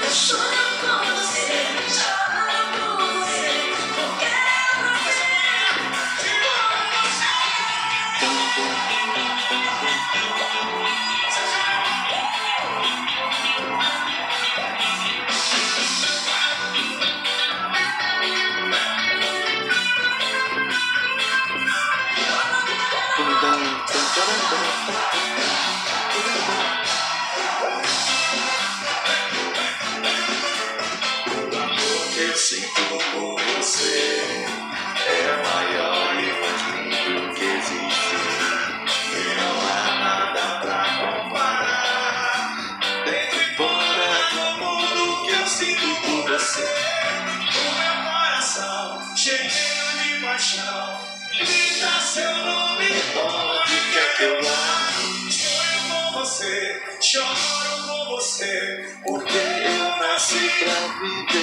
Eu sinto por você é maior e mais lindo que existe, e não há nada pra comparar. Dentro e fora do mundo que eu sinto por você, o meu coração cheio de paixão grita seu nome onde quer que eu vá. Sonho com você, choro com você, porque eu nasci pra viver.